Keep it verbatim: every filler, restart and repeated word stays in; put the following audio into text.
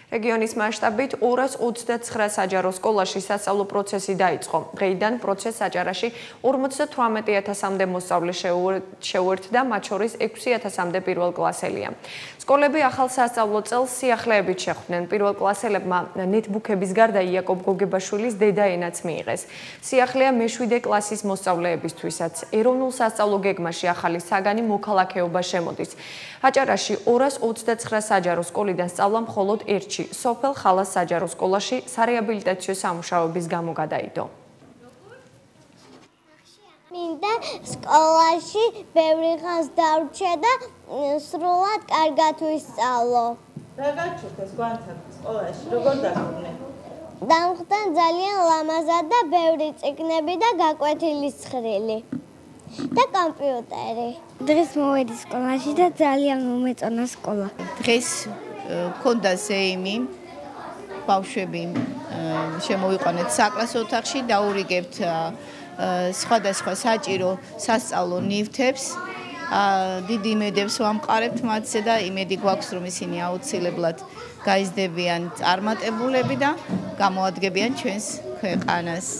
რეგიონის მასშტაბით ორას ოცდაცხრა საჯარო სკოლაში სასწავლო პროცესი დაიწყო. დღეიდან პროცესს საჯარაში ორმოცდათვრამეტი ათასამდე მოსწავლე შეუერთდა, მათ შორის ექვსი ათასამდე პირველკლასელია. სკოლები ახალ სასწავლო წელს სიახლეებით შეხვდნენ. პირველკლასელებმა ნეტბუქების გარდა იაკობ გოგებაშვილის დედაენაც მიიღეს. სიახლეა მეშვიდე კლასის მოსწავლეებისთვისაც. ეროვნულ სასწავლო გეგმაში ახალი საგანი მოქალაქეობა შემოდის. აჭარაში ორას ოცდაცხრა საჯარო სკოლიდან სწავლა მხოლოდ ერთში, სოფელ ხალას საჯარო სკოლაში სარეაბილიტაციო სამუშაოების გამო გადაიდო. მინდა სკოლაში ბევრი ხანს დავრჩე და სრულად კარგად ვისწავლო. რა გაჩვენეს გვანთან სკოლაში? როგორ დაგვიყვნენ? დამხვდა ძალიან ლამაზად და ბევრი წიგნები და გაკვეთილი ცხრილი. და კომპიუტერი. დღეს მოვედი სკოლაში და ძალიან მომეწონა სკოლა. დღეს მქონდა ზეიმი, ბავშვები შემოვიყვანეთ საკლასო ოთახში, დაურიგებთ სხვადასხვა საჭირო სასწავლო ნივთებს. დიდი იმედებს ვამყარებთ მათზე და იმედი გვაქვს, რომ ისინი აუცილებლად გაიზრდებიან წარმატებულები და გამოადგებიან ჩვენს ქვეყანას.